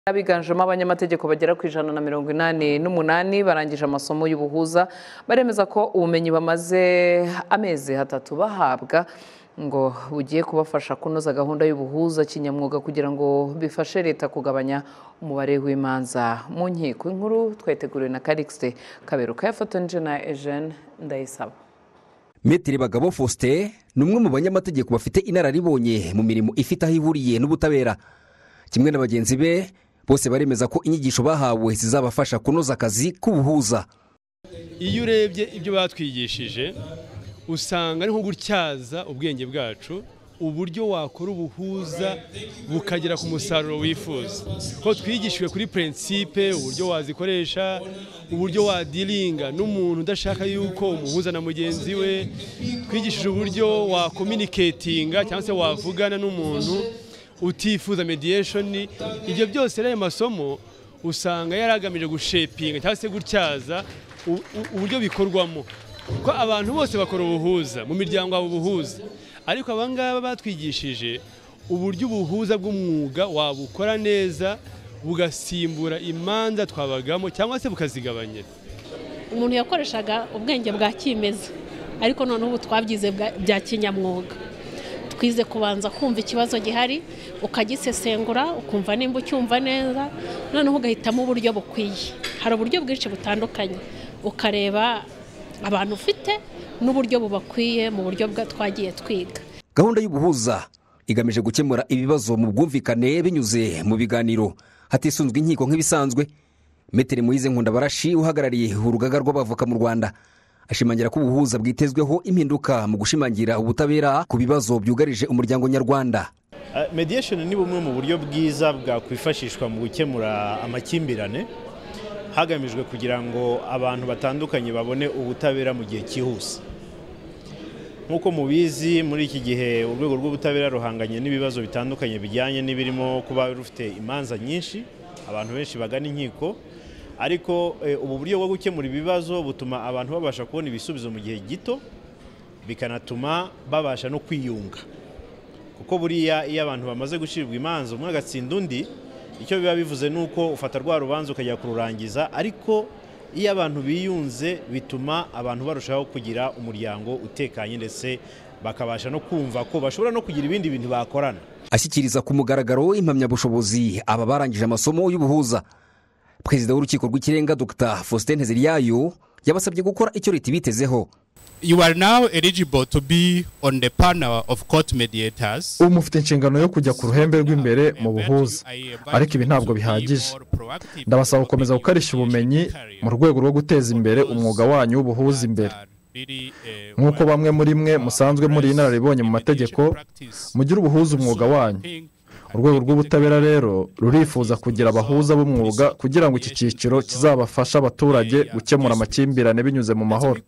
Abiganjemo abanyamategeko bagera ku 188 barangije amasomo y'ubuhuza baremeza ko ubumenyi bamaze amezi 3 bahabwa ngo bugiye kubafasha kunoza gahunda y'ubuhuza kinyamwuga kugira ngo bifashe leta kugabanya umubare w'imanza mu nkiko. Inkuru tweteguriwe na Calixte Kaberuka yafatanyije na Eugene Ndayisaba. Metri Bagabo Faustin ni umwe mu banyamategeko bafite inararibonye mu mirimo ifite aho ihuriye n'ubutabera. Kimwe na bagenzi be bose baremeza ko inyigisho bahawe zizabafasha kunoza akazi k'ubuhuza. Iyo urebye ibyo batwigishije usanga ari nko gutyaza ubwenge bwacu uburyo wakora ubuhuza bukagera ku musaruro wifuza. Ko twigishijwe kuri principe uburyo wazikoresha, uburyo wadilinga n'umuntu udashaka yuko umuhuza na mugenzi we, twigishije uburyo wa communicatinga cyangwa se wavugana n'umuntu utifuza mediation. Ibyo byose rero masomo usanga yaragamije gushepinga cyangwa se gutyaza uburyo bikorwamo. Ko abantu bose bakora ubuhuza mu miryango abo buhuza, ariko abangaba batwigishije uburyo ubuhuza bw'umwuga wabukora neza bugasimbura imanza twabagamo cyangwa se bukazigabanya. Umuntu yakoreshaga ubwenge bwa kimeza, ariko none ubu twabyize bya kinyamwuga. Twize kubanza kumva ikibazo gihari, ukagisesengura, ukumva nimba ucyumva neza, noneho ugahitamo uburyo bukwiye. Hari uburyo bwinshi butandukanye, ukareba abantu ufite n'uburyo bubakwiye mu buryo twagiye twiga. Gahunda y'ubuhuza igamije gukemura ibibazo mu bwumvikane binyuze mu biganiro hatisunzwe inkiko nk'ibisanzwe. Metri Moise Nkundabarashi uhagarariye urugaga rw'abavoka mu Rwanda ashimangira ko ubuhuza bwitezweho impinduka mu gushimangira ubutabera ku bibazo byugarije umuryango nyarwanda. Mediation ni bumwe mu buryo bwiza bwakwifashishwa mu gukemura amakimbirane hagamijwe kugira ngo abantu batandukanye babone ubutabera mu gihe cyihuse. Nkuko mubizi muri iki gihe urwego rw'ubutabera ruhanganye n'ibibazo bitandukanye bijyanye n'ibirimo kuba rufite imanza nyinshi, abantu benshi bagana inkiko, ariko ubu buryo bwo gukemura ibibazo butuma abantu babasha kubona ibisubizo mu gihe gito, bikanatuma babasha no kwiyunga. Kuko buriya iyo abantu bamaze gucirwa imanza umwe agatsinda undi, icyo biba bivuze nuko ufata rwa rubanza ukajya kururangiza, ariko iyo abantu biyunze bituma abantu barushaho kugira umuryango utekanye ndetse bakabasha no kumva ko bashobora no kugira ibindi bintu bakorana. Ashyikiriza ku mugaragaro impamyabushobozi aba barangije amasomo y'ubuhuza, Perezida w'Urukiko rw'Ikirenga Dr. Faustin Nteziryayo yabasabye gukora icyo leta ibitezeho. You are now eligible to be on the panel of court mediators. Mufite inshingano yo kujya ku ruhembe rw'imbere mu buhuza, ariko ibi ntabwo bihagije. Ndabasaba gukomeza gukarisha ubumenyi mu rwego rwo guteza imbere umwuga wanyu w'ubuhuza imbere. Nk'uko bamwe muri mwe musanzwe muri inararibonye mu mategeko, mugira ubuhuza umwuga wanyu. Urwego rw'ubutabera rero rurifuza kugira abahuza b'umwuga kugira ngo iki cyiciro kizabafasha abaturage gukemura amakimbirane binyuze mu mahoro.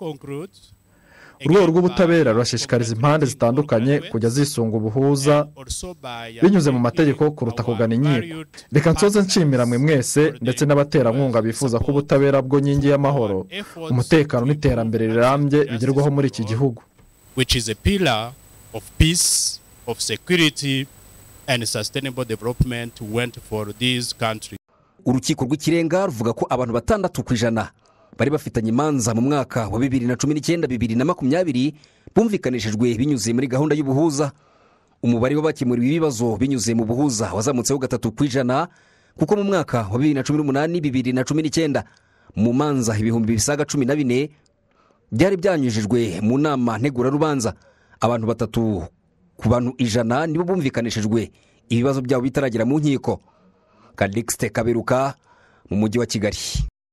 Urwego rw'ubutabera rurashishikariza impande zitandukanye kujya zisunga ubuhuza binyuze mu mategeko kuruta kugana inkiko. Reka nsoze nshimira mwe mwese ndetse n'abaterankunga bifuza ko ubutabera bwo nkingi y'amahoro, umutekano n'iterambere rirambye bigerwaho muri iki gihugu. Which is a pillar of peace, of security and sustainable development went for this country. Urukiko rw'Ikirenga ruvuga ko abantu 6% bari bafitanye imanza mu mwaka wa 2019-2020 bumvikanishijwe binyuze muri gahunda y'ubuhuza. Umubare w'abakemuriwe ibibazo binyuze mu buhuza wazamutseho 3% kuko mu mwaka wa 2018-2019 mu manza ibihumbi bisaga 14 byari byanyujijwe mu nama ntegura rubanza. Abantu 3 ku bantu 100 nibo bumvikanishijwe ibibazo byabo bitaragera mu nkiko. Calixte Kaberuka mu mujyi wa Kigali.